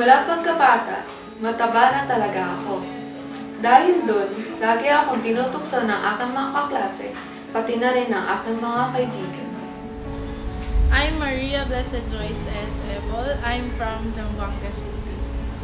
Simula pagkabata, mataba na talaga ako. Dahil dun, lagi akong tinutukso ng aking mga kaklase, pati na rin ng aking mga kaibigan. I'm Maria Blessed Joyce S. EBOL. I'm from Zamboanga City.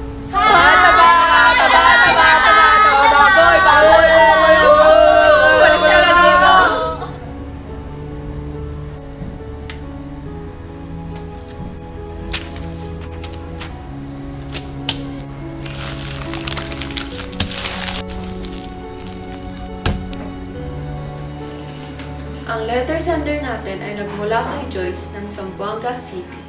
Ang letter sender natin ay nagmula kay Joyce ng Zamboanga City.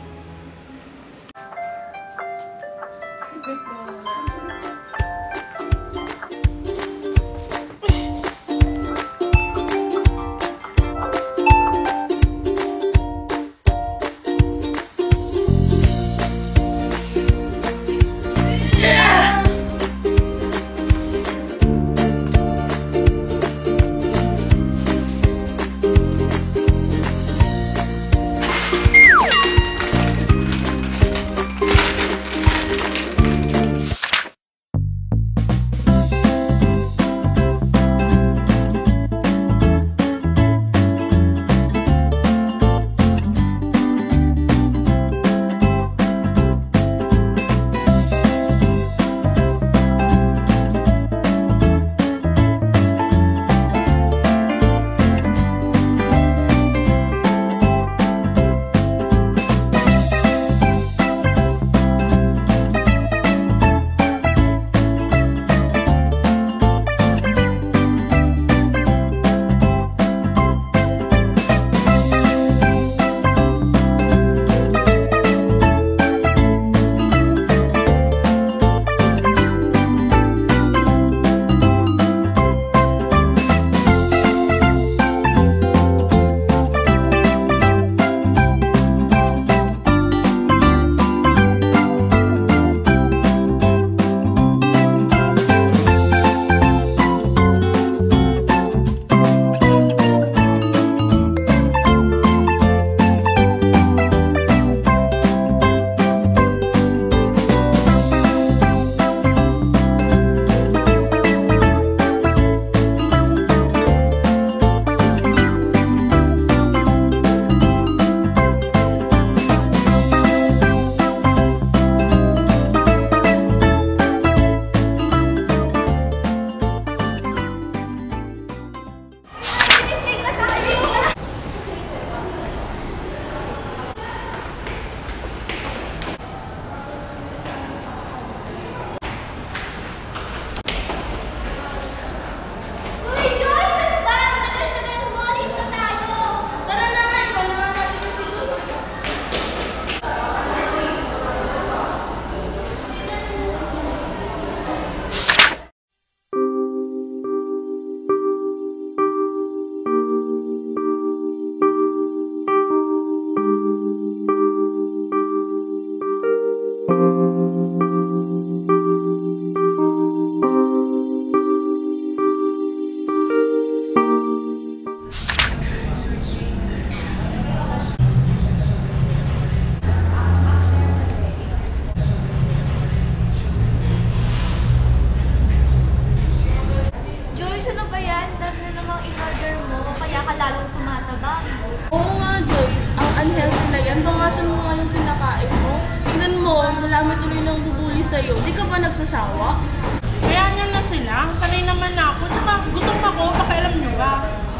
sa'yo, di ka ba nagsasawa? Kaya niyan na sila, sanay naman ako, tsaka gutom ako, pakialam nyo ba?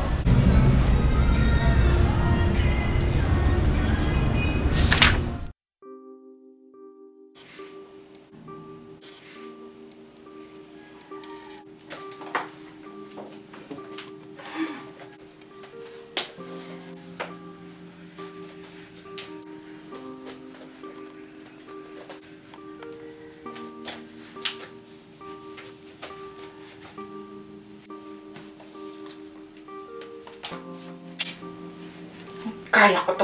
Kaya ko to.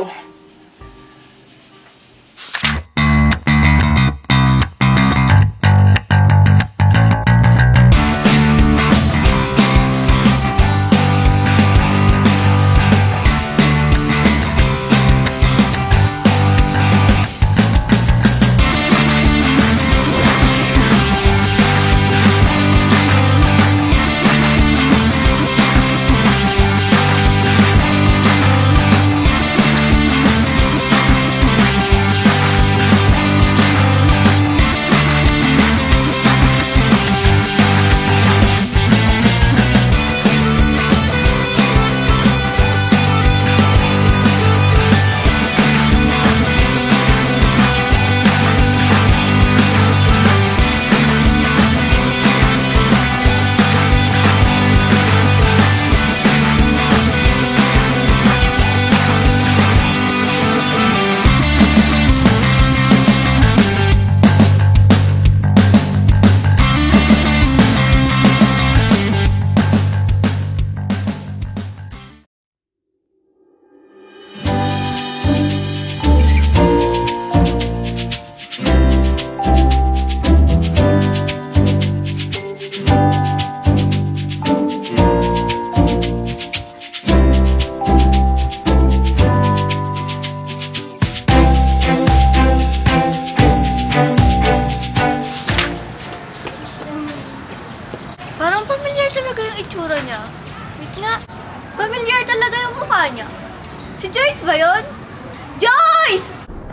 Parang pamilyar talaga yung itsura niya. Wait nga, pamilyar talaga yung mukha niya. Si Joyce ba yun? Joyce!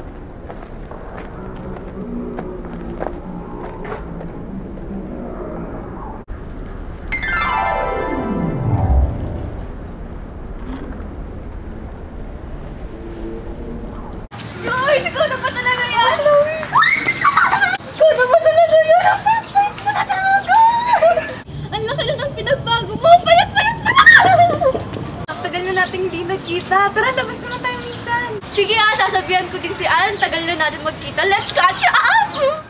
Joyce, ikaw na ba talaga yan? Ikaw na ba talaga yan? Ang payat-payat mo na talaga! Ang laki na ng pinagbago mo! Payat-payat mo na! Ang tagal na natin hindi nagkita. Tara, labas naman tayo minsan. Sige sasabihan ko din si Ann. Tagal na natin magkita. Let's catch up!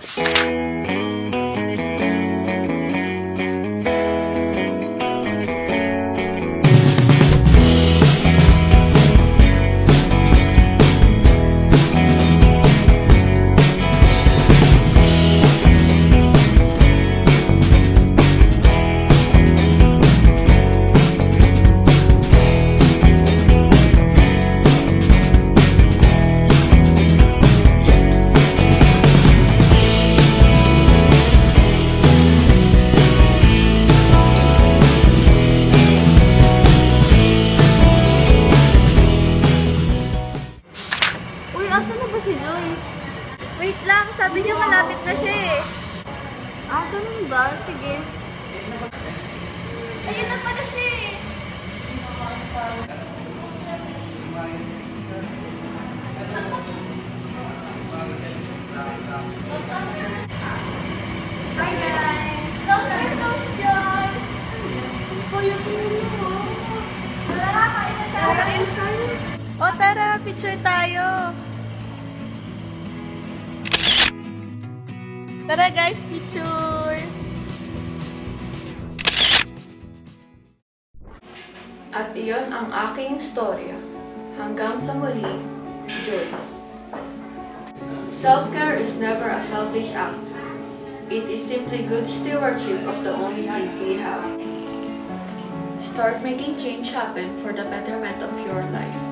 Asan na ba si Joyce? Wait lang, sabi niya malapit na siya eh. Ganun ba? Sige. Ayun na pala siya eh. Hi guys! So, si Joyce! Tara, kain na tayo! O tara, picture tayo! Tara guys, picture! At iyon ang aking storya. Hanggang sa muli, Joyce. Self-care is never a selfish act. It is simply good stewardship of the only gift we have. Start making change happen for the betterment of your life.